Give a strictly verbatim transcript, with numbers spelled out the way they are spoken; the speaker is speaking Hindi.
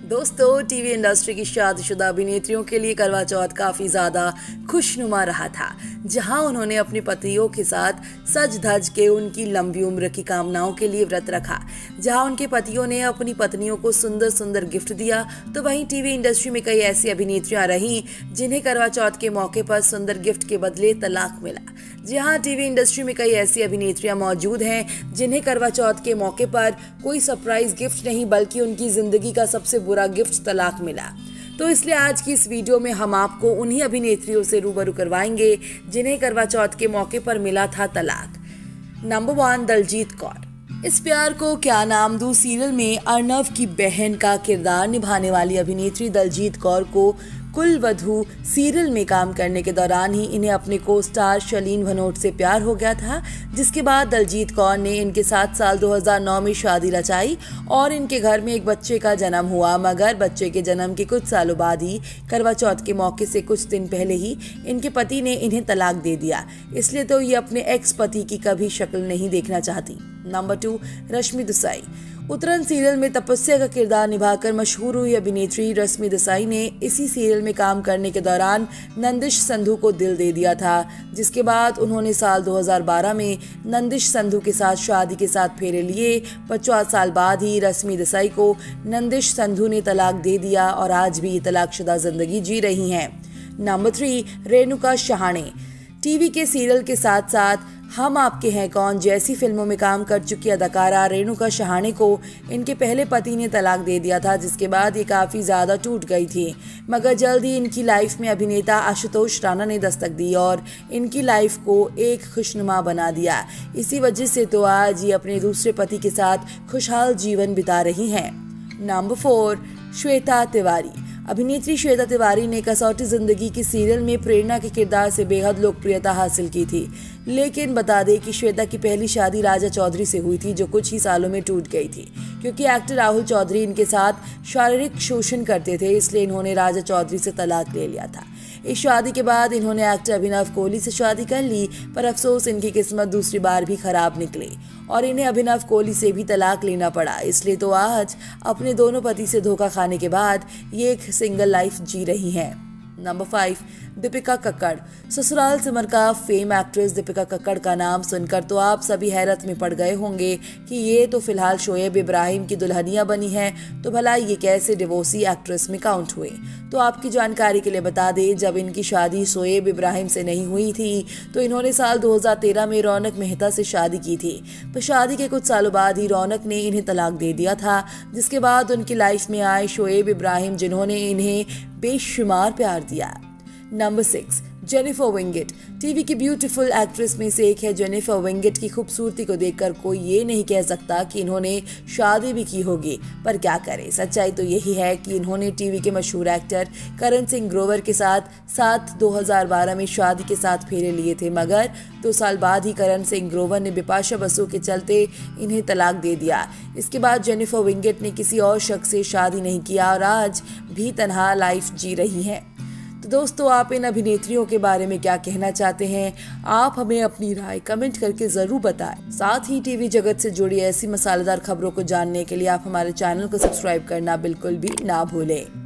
दोस्तों, टीवी इंडस्ट्री की शादीशुदा अभिनेत्रियों के लिए करवा चौथ काफी ज्यादा खुशनुमा रहा था, जहां उन्होंने अपने पतियों के साथ सज धज के उनकी लंबी उम्र की कामनाओं के लिए व्रत रखा। जहां उनके पतियों ने अपनी पत्नियों को सुंदर सुंदर गिफ्ट दिया, तो वहीं टीवी इंडस्ट्री में कई ऐसी अभिनेत्रियां रहीं जिन्हें करवा चौथ के मौके पर सुंदर गिफ्ट के बदले तलाक मिला। जी हाँ, टीवी इंडस्ट्री में कई ऐसी अभिनेत्रियां मौजूद हैं जिन्हें करवा चौथ के मौके पर कोई सरप्राइज गिफ्ट नहीं बल्कि उनकी जिंदगी का सबसे बुरा गिफ्ट तलाक मिला। तो इसलिए आज की इस वीडियो में हम आपको उन्हीं अभिनेत्रियों से रूबरू करवाएंगे जिन्हें करवा चौथ के मौके पर मिला था तलाक। Number one, Daljeet Kaur. इस प्यार को क्या नाम दूं सीरियल में अर्नव की बहन का किरदार निभाने वाली अभिनेत्री दलजीत कौर को कुलवधू सीरियल में काम करने के दौरान ही इन्हें अपने को स्टार शलीन भनोट से प्यार हो गया था, जिसके बाद दलजीत कौर ने इनके साथ साल दो हज़ार नौ में शादी रचाई और इनके घर में एक बच्चे का जन्म हुआ। मगर बच्चे के जन्म के कुछ सालों बाद ही करवा चौथ के मौके से कुछ दिन पहले ही इनके पति ने इन्हें तलाक दे दिया। इसलिए तो ये अपने एक्स पति की कभी शक्ल नहीं देखना चाहती। Number two, Rashmi Desai. Uttaran serial में तपस्या का किरदार निभाकर मशहूर हुई अभिनेत्री रश्मि देसाई ने इसी सीरियल में काम करने के दौरान नंदिश संधू को दिल दे दिया था, जिसके बाद उन्होंने साल दो हज़ार बारह में नंदिश संधू के साथ शादी के साथ फेरे लिए। पचास साल बाद ही रश्मि देसाई को नंदिश संधू ने तलाक दे दिया और आज भी तलाकशुदा जिंदगी जी रही हैं। Number three, Renuka Shahane. TV के सीरियल के साथ साथ हम आपके हैं कौन जैसी फिल्मों में काम कर चुकी अदाकारा रेणुका शहाणे को इनके पहले पति ने तलाक दे दिया था, जिसके बाद ये काफ़ी ज़्यादा टूट गई थी। मगर जल्द ही इनकी लाइफ में अभिनेता आशुतोष राणा ने दस्तक दी और इनकी लाइफ को एक खुशनुमा बना दिया। इसी वजह से तो आज ये अपने दूसरे पति के साथ खुशहाल जीवन बिता रही हैं। Number four, Shweta Tiwari. अभिनेत्री श्वेता तिवारी ने कसौटी जिंदगी की सीरियल में प्रेरणा के किरदार से बेहद लोकप्रियता हासिल की थी, लेकिन बता दें कि श्वेता की पहली शादी राजा चौधरी से हुई थी, जो कुछ ही सालों में टूट गई थी क्योंकि एक्टर राहुल चौधरी इनके साथ शारीरिक शोषण करते थे। इसलिए इन्होंने राजा चौधरी से तलाक ले लिया था। इस शादी के बाद इन्होंने एक्टर अभिनव कोहली से शादी कर ली, पर अफसोस इनकी किस्मत दूसरी बार भी खराब निकली और इन्हें अभिनव कोहली से भी तलाक लेना पड़ा। इसलिए तो आज अपने दोनों पति से धोखा खाने के बाद ये एक सिंगल लाइफ जी रही हैं। Number five, Dipika Kakkar. ससुराल सिमर का फेम एक्ट्रेस दीपिका कक्कड़ का नाम सुनकर तो आप सभी हैरत में पड़ गए होंगे कि ये तो फिलहाल शोएब इब्राहिम की दुल्हनिया बनी है, तो भला ये कैसे डिवोर्सी एक्ट्रेस में काउंट हुए। तो आपकी जानकारी के लिए बता दें, जब इनकी शादी शोएब इब्राहिम से नहीं हुई थी तो इन्होंने साल दो हज़ार तेरह में रौनक मेहता से शादी की थी। पर शादी के कुछ सालों बाद ही रौनक ने इन्हें तलाक दे दिया था, जिसके बाद उनकी लाइफ में आए शोएब इब्राहिम, जिन्होंने इन्हें बेशुमार प्यार दिया। Number six, Jennifer Winget. TV की ब्यूटीफुल एक्ट्रेस में से एक है जेनिफर विंगेट की खूबसूरती को देखकर कोई ये नहीं कह सकता कि इन्होंने शादी भी की होगी, पर क्या करें, सच्चाई तो यही है कि इन्होंने टीवी के मशहूर एक्टर करण सिंह ग्रोवर के साथ साथ दो हज़ार बारह में शादी के साथ फेरे लिए थे। मगर दो साल बाद ही करण सिंह ग्रोवर ने बिपाशा बसु के चलते इन्हें तलाक दे दिया। इसके बाद जेनिफर विंगेट ने किसी और शख्स से शादी नहीं किया और आज भी तन्हा लाइफ जी रही हैं। तो दोस्तों, आप इन अभिनेत्रियों के बारे में क्या कहना चाहते हैं? आप हमें अपनी राय कमेंट करके जरूर बताएं। साथ ही टीवी जगत से जुड़ी ऐसी मसालेदार खबरों को जानने के लिए आप हमारे चैनल को सब्सक्राइब करना बिल्कुल भी ना भूलें।